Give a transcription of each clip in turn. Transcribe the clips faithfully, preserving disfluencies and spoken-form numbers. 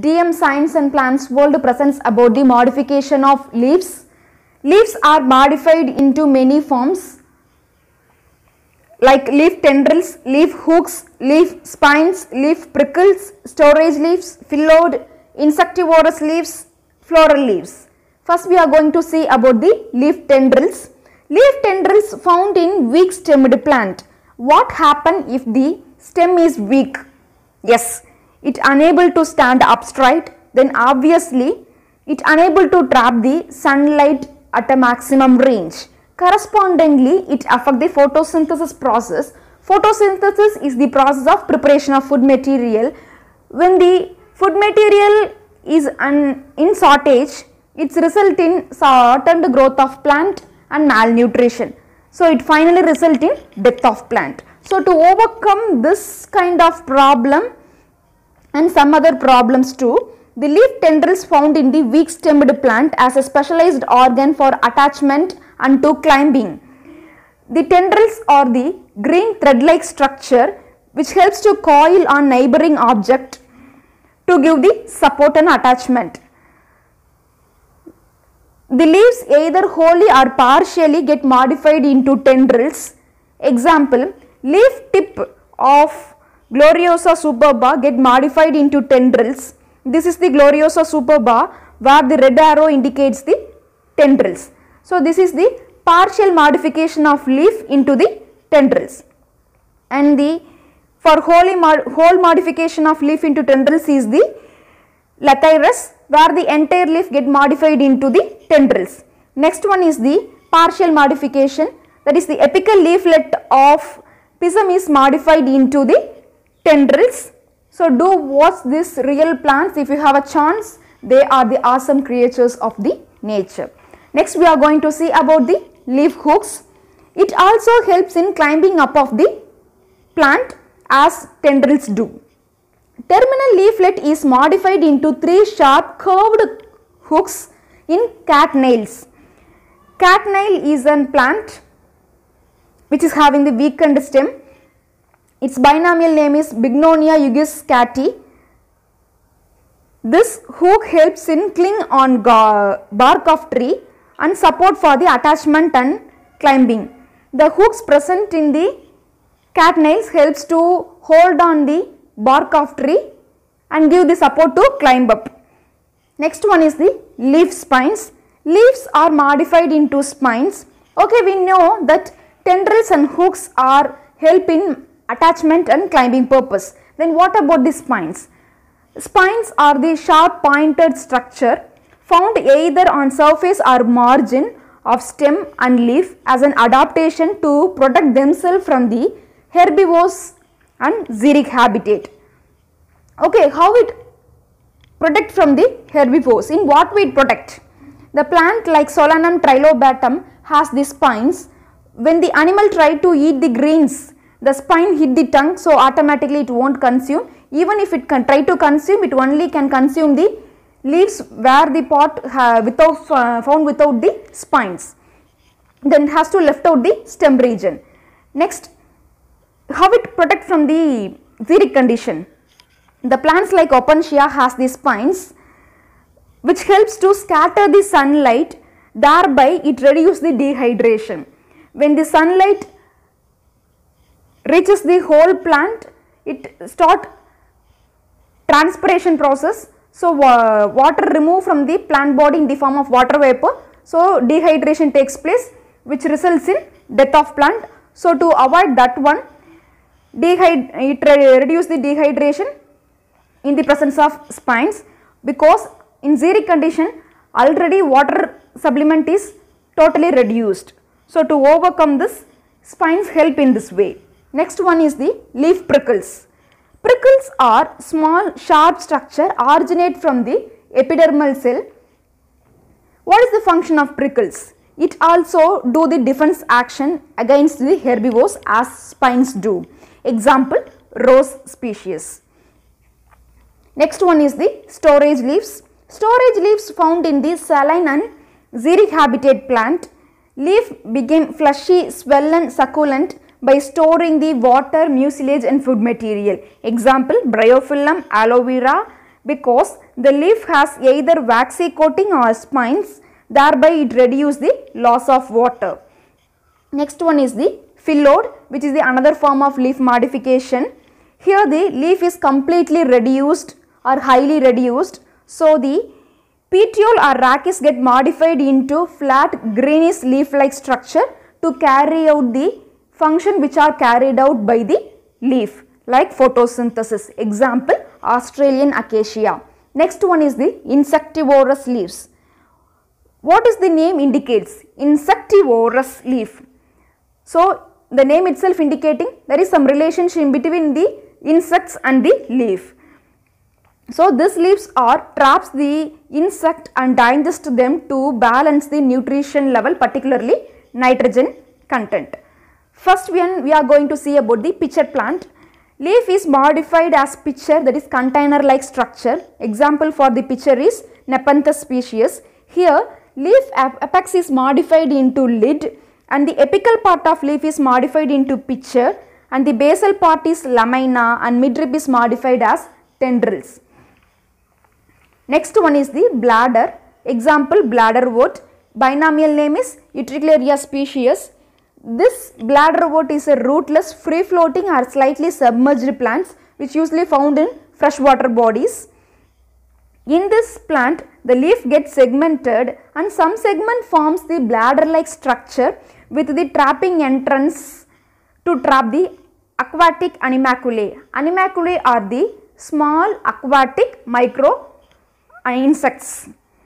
D M Science and Plants World presents about the modification of leaves. Leaves are modified into many forms like leaf tendrils, leaf hooks, leaf spines, leaf prickles, storage leaves, phylloid, insectivorous leaves, floral leaves. First we are going to see about the leaf tendrils. Leaf tendrils found in weak stemmed plant. What happens if the stem is weak? Yes, it unable to stand upright, then obviously it unable to trap the sunlight at a maximum range. Correspondingly, it affects the photosynthesis process. Photosynthesis is the process of preparation of food material. When the food material is un, in shortage, it results in shortened growth of plant and malnutrition. So, it finally results in death of plant. So, to overcome this kind of problem and some other problems too, the leaf tendrils found in the weak stemmed plant as a specialized organ for attachment and to climbing. The tendrils are the green thread-like structure which helps to coil on neighboring object to give the support and attachment. The leaves either wholly or partially get modified into tendrils. Example, leaf tip of Gloriosa superba get modified into tendrils. This is the Gloriosa superba where the red arrow indicates the tendrils. So, this is the partial modification of leaf into the tendrils. And the for wholly mod, whole modification of leaf into tendrils is the Lathyrus where the entire leaf get modified into the tendrils. Next one is the partial modification, that is the apical leaflet of pisum is modified into the tendrils. So, do watch this real plants. If you have a chance, they are the awesome creatures of the nature. Next we are going to see about the leaf hooks. It also helps in climbing up of the plant as tendrils do. Terminal leaflet is modified into three sharp curved hooks in cat nails. Cat nail is a plant which is having the weakened stem. Its binomial name is Bignonia Ugis cati. This hook helps in cling on bark of tree and support for the attachment and climbing. The hooks present in the cat nails helps to hold on the bark of tree and give the support to climb up. Next one is the leaf spines. Leaves are modified into spines. Okay, we know that tendrils and hooks are help in attachment and climbing purpose. Then what about the spines? Spines are the sharp pointed structure found either on surface or margin of stem and leaf as an adaptation to protect themselves from the herbivores and xeric habitat. Okay, how it protect from the herbivores? In what way it protect? The plant like Solanum trilobatum has the spines. When the animal try to eat the greens, the spine hit the tongue, so automatically it won't consume. Even if it can try to consume, it only can consume the leaves where the pot uh, without uh, found without the spines. Then it has to left out the stem region. Next, how it protect from the xeric condition? The plants like Opuntia has the spines which helps to scatter the sunlight, thereby it reduces the dehydration. When the sunlight reaches the whole plant, it start transpiration process. So, uh, water remove from the plant body in the form of water vapor. So, dehydration takes place which results in death of plant. So, to avoid that one, dehyd it re reduce the dehydration in the presence of spines, because in xeric condition already water supplement is totally reduced. So, to overcome this, spines help in this way. Next one is the leaf prickles. Prickles are small sharp structure originate from the epidermal cell. What is the function of prickles? It also do the defense action against the herbivores as spines do. Example, rose species. Next one is the storage leaves. Storage leaves found in the saline and xeric habitat plant. Leaf became fleshy, swollen, succulent by storing the water, mucilage and food material. Example, Bryophyllum, aloe vera, because the leaf has either waxy coating or spines, thereby it reduces the loss of water. Next one is the phyllodes, which is the another form of leaf modification. Here the leaf is completely reduced or highly reduced, so the petiole or rachis get modified into flat greenish leaf-like structure to carry out the function which are carried out by the leaf, like photosynthesis. Example, Australian acacia. Next one is the insectivorous leaves. What is the name indicates? Insectivorous leaf. So the name itself indicating there is some relationship between the insects and the leaf. So these leaves are traps the insect and digest them to balance the nutrition level, particularly nitrogen content. First one we are going to see about the pitcher plant. Leaf is modified as pitcher, that is container like structure. Example for the pitcher is Nepenthes species. Here leaf apex is modified into lid and the apical part of leaf is modified into pitcher and the basal part is lamina and midrib is modified as tendrils. Next one is the bladder. Example, bladderwort. Binomial name is Utricularia species. This bladderwort is a rootless, free-floating or slightly submerged plants which usually found in freshwater bodies. In this plant, the leaf gets segmented and some segment forms the bladder-like structure with the trapping entrance to trap the aquatic animalculae. Animalculae are the small aquatic micro insects.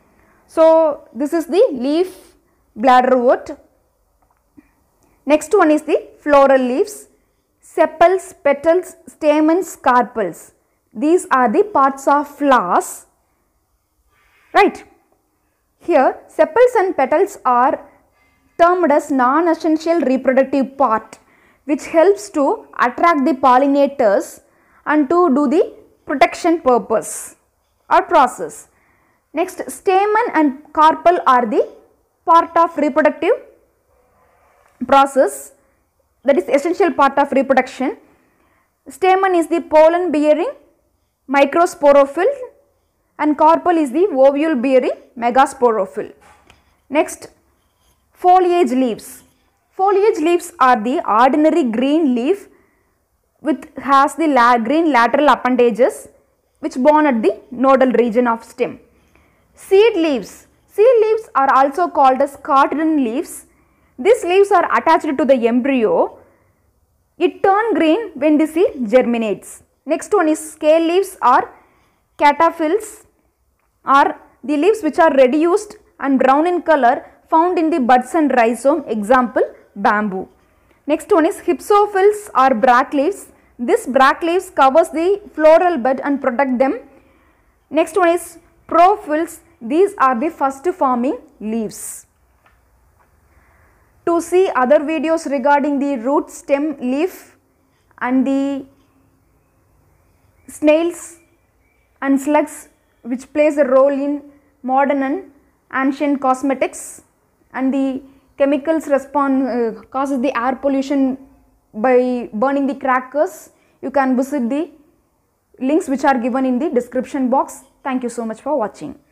So this is the leaf bladderwort. Next one is the floral leaves. Sepals, petals, stamens, carpels. These are the parts of flowers. Right. Here sepals and petals are termed as non-essential reproductive part, which helps to attract the pollinators and to do the protection purpose or process. Next, stamen and carpel are the part of reproductive process, that is essential part of reproduction. Stamen is the pollen bearing microsporophyll and carpel is the ovule bearing megasporophyll. Next, foliage leaves. Foliage leaves are the ordinary green leaf which has the la green lateral appendages which borne at the nodal region of stem. Seed leaves. Seed leaves are also called as cotton leaves. These leaves are attached to the embryo. It turns green when the seed germinates. Next one is scale leaves or cataphyls, are the leaves which are reduced and brown in color found in the buds and rhizome. Example, bamboo. Next one is hypsophils or brake leaves. This brake leaves covers the floral bud and protect them. Next one is prophylls. These are the first forming leaves. To see other videos regarding the root, stem, leaf and the snails and slugs which plays a role in modern and ancient cosmetics, and the chemicals respond uh, causes the air pollution by burning the crackers, you can visit the links which are given in the description box. Thank you so much for watching.